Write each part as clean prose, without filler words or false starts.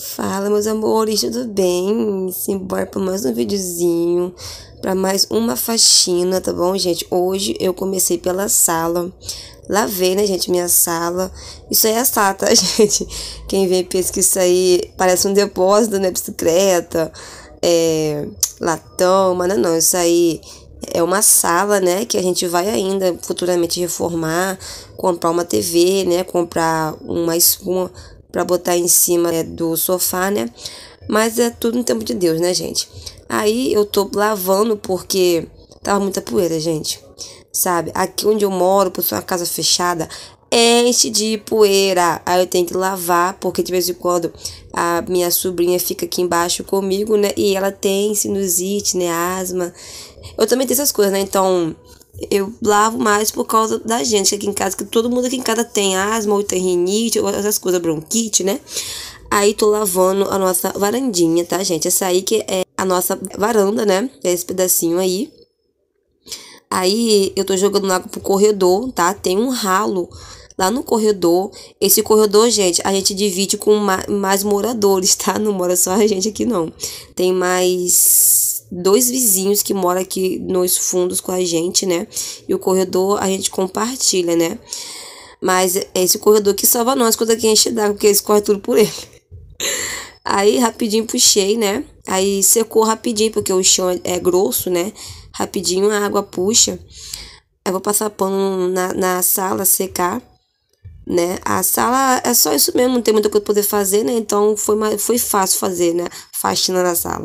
Fala, meus amores, tudo bem? Simbora para mais um videozinho, para mais uma faxina, tá bom, gente? Hoje eu comecei pela sala, lavei, né, gente, minha sala. Isso aí é a sala, tá, gente? Quem vê pensa que isso aí parece um depósito, né, bicicleta, latão, mas não, isso aí é uma sala, né, que a gente vai ainda futuramente reformar, comprar uma TV, né, comprar uma espuma para botar em cima do sofá, né? Mas é tudo no tempo de Deus, né, gente? Aí eu tô lavando porque tava muita poeira, gente. Sabe? Aqui onde eu moro, por ser uma casa fechada, enche de poeira. Aí eu tenho que lavar, porque de vez em quando a minha sobrinha fica aqui embaixo comigo, né? E ela tem sinusite, né? Asma. Eu também tenho essas coisas, né? Então eu lavo mais por causa da gente aqui em casa, que todo mundo aqui em casa tem asma, ou tem rinite, ou essas coisas, bronquite, né? Aí tô lavando a nossa varandinha, tá, gente? Essa aí que é a nossa varanda, né? É esse pedacinho aí. Aí eu tô jogando água pro corredor, tá? Tem um ralo lá no corredor. Esse corredor, gente, a gente divide com mais moradores, tá? Não mora só a gente aqui, não. Tem mais 2 vizinhos que moram aqui nos fundos com a gente, né? E o corredor a gente compartilha, né? Mas esse corredor que salva nós quando aqui enche d'água, porque eles correm tudo por ele. Aí rapidinho puxei, né? Aí secou rapidinho, porque o chão é grosso, né? Rapidinho a água puxa. Eu vou passar pano na sala, secar, né? A sala é só isso mesmo, não tem muita coisa pra poder fazer, né? Então foi fácil fazer, né? Faxina na sala.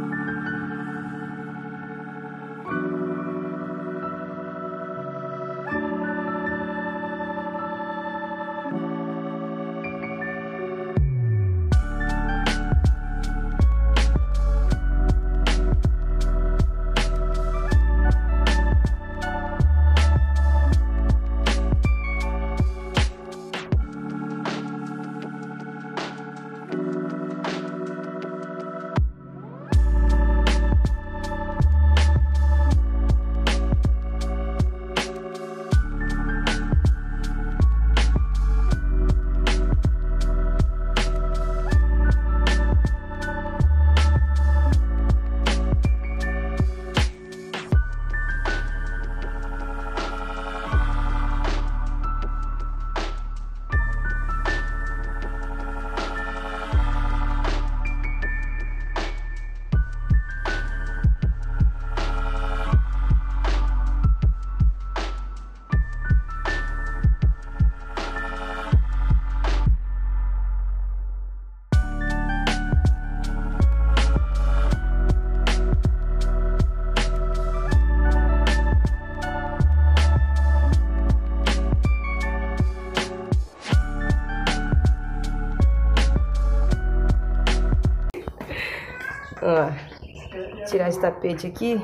Ó, tirar esse tapete aqui.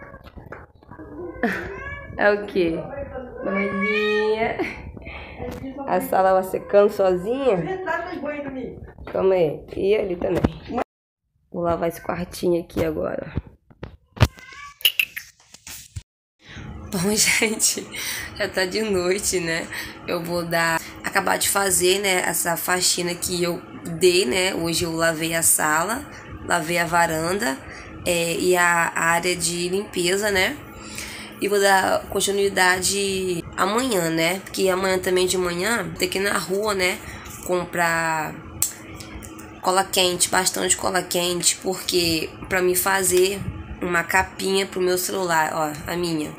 É o que? Mamãezinha. A sala vai secando sozinha. Calma aí. E ali também. Vou lavar esse quartinho aqui agora. Bom, gente, já tá de noite, né? Eu vou acabar de fazer, né, essa faxina que eu dei, né? Hoje eu lavei a sala, lavei a varanda e a área de limpeza, né? E vou dar continuidade amanhã, né? Porque amanhã também de manhã tem que ir na rua, né? Comprar cola quente, bastante cola quente, porque pra mim fazer uma capinha pro meu celular, ó, a minha.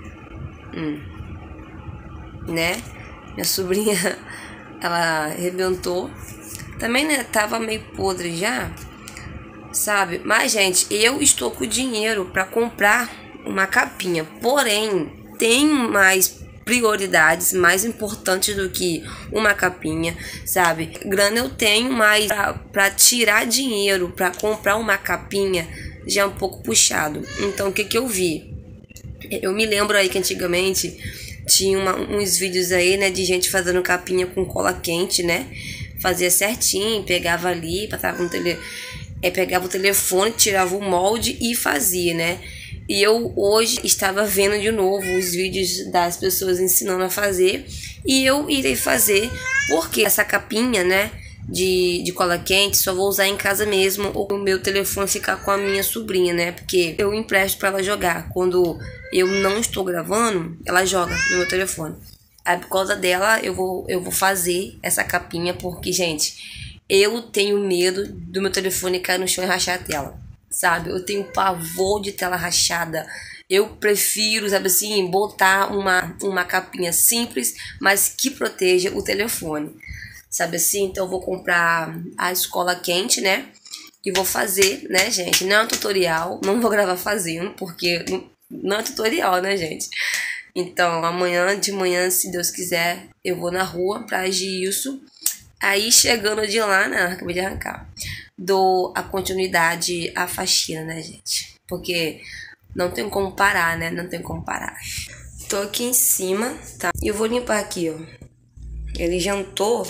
Né? Minha sobrinha, ela arrebentou. Também, né? Tava meio podre já, sabe? Mas, gente, eu estou com dinheiro pra comprar uma capinha. Porém, tem mais prioridades mais importantes do que uma capinha, sabe? Grana eu tenho, mas pra tirar dinheiro pra comprar uma capinha já é um pouco puxado. Então, o que que eu vi? Eu me lembro aí que antigamente tinha uns vídeos aí, né, de gente fazendo capinha com cola quente, né? Fazia certinho, pegava ali, passava pegava o telefone, tirava o molde e fazia, né? E eu hoje estava vendo de novo os vídeos das pessoas ensinando a fazer. E eu irei fazer, porque essa capinha, né, de cola quente, só vou usar em casa mesmo, ou o meu telefone ficar com a minha sobrinha, né? Porque eu empresto pra ela jogar. Quando eu não estou gravando, ela joga no meu telefone. Aí por causa dela, eu vou fazer essa capinha, porque, gente, eu tenho medo do meu telefone cair no chão e rachar a tela, sabe? Eu tenho pavor de tela rachada. Eu prefiro, sabe assim, botar uma capinha simples, mas que proteja o telefone, sabe assim? Então eu vou comprar a escola quente, né? E vou fazer, né, gente? Não é um tutorial, não vou gravar fazendo, porque não é tutorial, né, gente? Então amanhã de manhã, se Deus quiser, eu vou na rua pra agir isso. Aí chegando de lá, né, acabei de arrancar, dou a continuidade à faxina, né, gente? Porque não tem como parar, né? Não tem como parar. Tô aqui em cima, tá? E eu vou limpar aqui, ó. Ele jantou.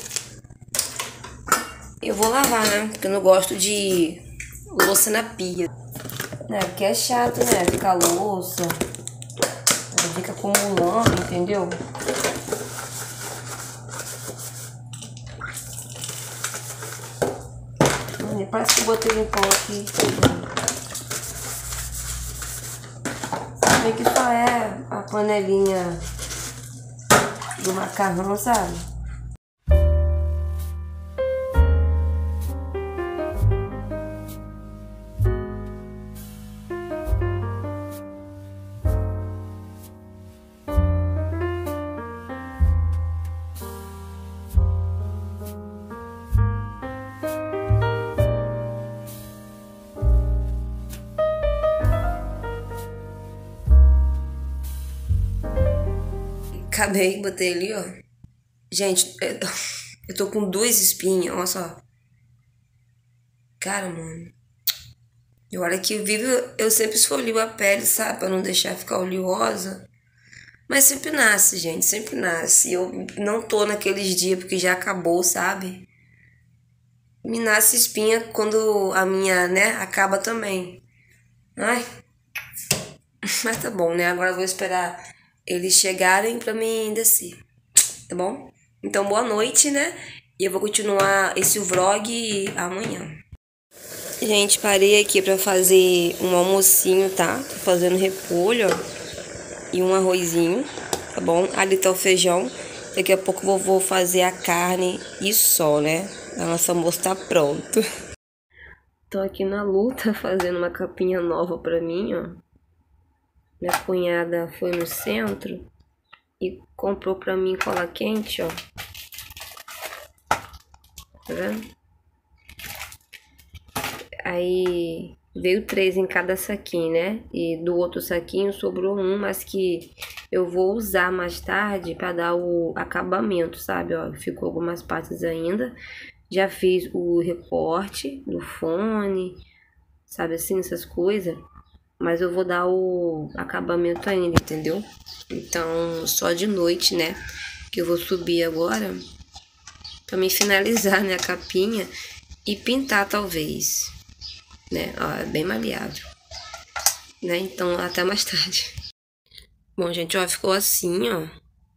Eu vou lavar, né? Porque eu não gosto de louça na pia. É, porque é chato, né? Ficar louça. Fica acumulando, entendeu? Parece que eu botei um pão aqui. Que só é a panelinha do macarrão, sabe? Acabei, botei ali, ó. Gente, eu tô com 2 espinhas, olha só. Cara, mano. E olha que eu sempre esfolio a pele, sabe? Pra não deixar ficar oleosa. Mas sempre nasce, gente, sempre nasce. Eu não tô naqueles dias porque já acabou, sabe? Me nasce espinha quando a minha, né, acaba também. Ai. Mas tá bom, né? Agora eu vou esperar eles chegarem pra mim descer. Tá bom? Então, boa noite, né? E eu vou continuar esse vlog amanhã. Gente, parei aqui pra fazer um almocinho, tá? Tô fazendo repolho, ó, e um arrozinho, tá bom? Ali tá o feijão. Daqui a pouco eu vou fazer a carne e só, né? A nossa almoço tá pronto. Tô aqui na luta fazendo uma capinha nova pra mim, ó. Minha cunhada foi no centro e comprou pra mim cola quente, ó. Tá vendo? Aí veio 3 em cada saquinho, né? E do outro saquinho sobrou um, mas que eu vou usar mais tarde pra dar o acabamento, sabe? Ó, ficou algumas partes ainda. Já fiz o recorte do fone, sabe assim, essas coisas. Mas eu vou dar o acabamento ainda, entendeu? Então, só de noite, né? Que eu vou subir agora pra me finalizar, né, a capinha e pintar, talvez. Né? Ó, é bem maleável. Né? Então, até mais tarde. Bom, gente, ó, ficou assim, ó.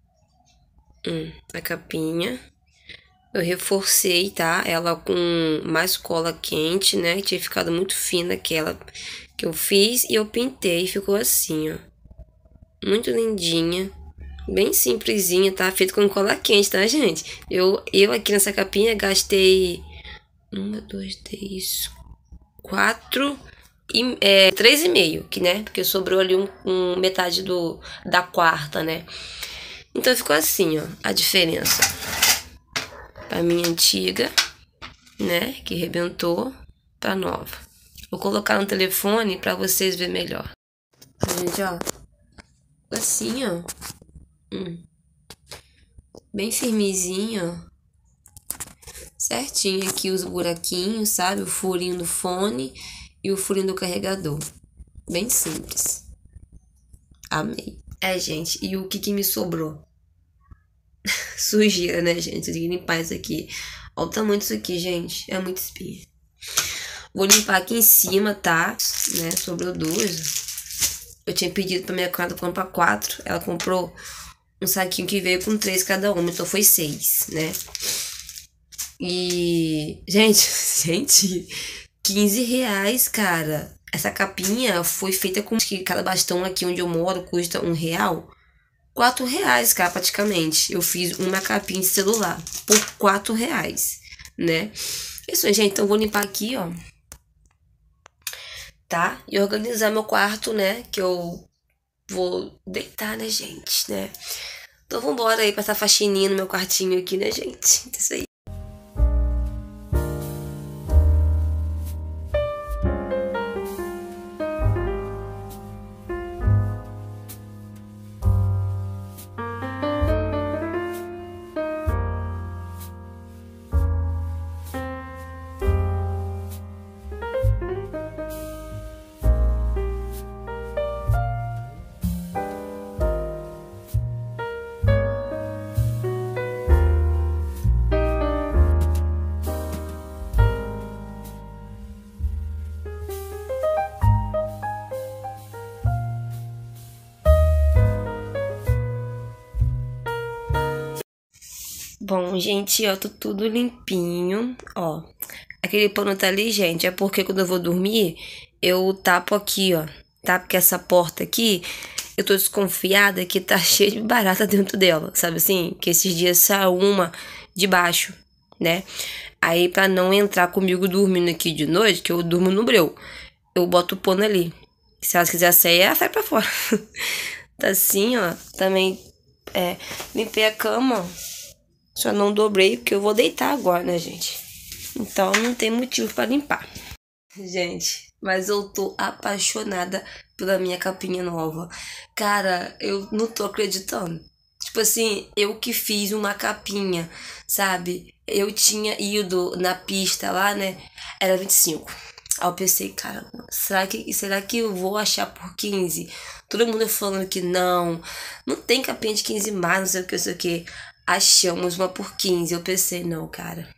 A capinha. Eu reforcei, tá? Ela com mais cola quente, né? Tinha ficado muito fina aquela que eu fiz e eu pintei. Ficou assim, ó. Muito lindinha. Bem simplesinha, tá? Feito com cola quente, tá, gente? Eu aqui nessa capinha gastei 1, 2, 3, 4 e 3,5, que, né? Porque sobrou ali metade da quarta, né? Então ficou assim, ó, a diferença. Pra minha antiga, né? Que rebentou, pra nova. Vou colocar no telefone pra vocês verem melhor. Gente, ó. Assim, ó. Bem firmezinho, ó. Certinho aqui os buraquinhos, sabe? O furinho do fone e o furinho do carregador. Bem simples. Amei. Gente, e o que me sobrou? Sujeira, né, gente? Eu tenho que limpar isso aqui. Olha o tamanho disso aqui, gente. É muito espinha. Vou limpar aqui em cima, tá? Né? Sobrou 2. Eu tinha pedido pra minha cunhada comprar 4. Ela comprou um saquinho que veio com 3 cada uma. Então foi 6, né? E, gente, gente, R$ 15, cara. Essa capinha foi feita com que cada bastão aqui onde eu moro custa R$ 1. R$ 4, cara, praticamente. Eu fiz uma capinha de celular por R$ 4, né? Isso aí, gente. Então eu vou limpar aqui, ó, tá? E organizar meu quarto, né? Que eu vou deitar, né, gente, né? Então vambora aí passar faxininha no meu quartinho aqui, né, gente? Isso aí. Bom, gente, ó, tô tudo limpinho, ó. Aquele pano tá ali, gente, é porque quando eu vou dormir, eu tapo aqui, ó. Tá? Porque essa porta aqui, eu tô desconfiada que tá cheia de barata dentro dela, sabe assim? Que esses dias saiu uma de baixo, né? Aí, pra não entrar comigo dormindo aqui de noite, que eu durmo no breu, eu boto o pano ali. Se elas quiserem sair, ela sai pra fora. Tá assim, ó. Também, limpei a cama, ó. Só não dobrei porque eu vou deitar agora, né, gente? Então não tem motivo pra limpar. Gente, mas eu tô apaixonada pela minha capinha nova. Cara, eu não tô acreditando. Tipo assim, eu que fiz uma capinha, sabe? Eu tinha ido na pista lá, né? Era 25. Aí eu pensei, cara, será que eu vou achar por 15? Todo mundo falando que não tem capinha de 15 mais, não sei o que, não sei o que. Achamos uma por 15. Eu pensei, não, cara,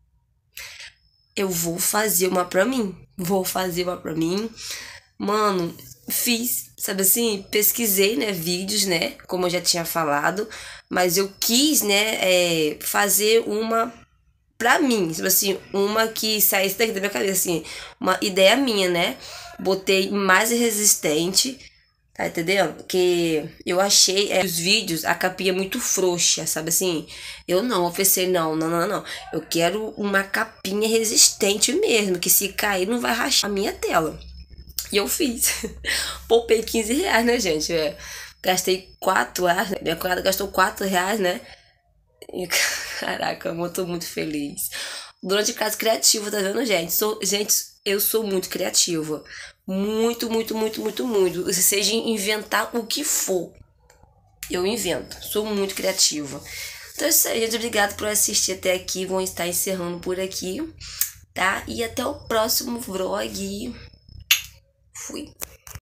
eu vou fazer uma pra mim. Vou fazer uma pra mim. Mano, fiz, sabe assim, pesquisei, né, vídeos, né, como eu já tinha falado, mas eu quis, né, fazer uma pra mim, tipo assim, uma que saísse daqui da minha cabeça, assim, uma ideia minha, né, botei mais resistente, tá entendendo? Que eu achei os vídeos, a capinha muito frouxa, sabe assim? Eu pensei, não. Eu quero uma capinha resistente mesmo, que se cair não vai rachar a minha tela. E eu fiz. Poupei R$ 15, né, gente? Gastei R$ 4, né? Minha cunhada gastou R$ 4, né? E, caraca, eu tô muito feliz. Dona de casa criativa, tá vendo, gente? Gente, eu sou muito criativa. Muito, muito, muito, muito, muito. Seja inventar o que for, eu invento. Sou muito criativa. Então é isso aí, gente. Obrigada por assistir até aqui. Vou estar encerrando por aqui, tá? E até o próximo vlog. Fui.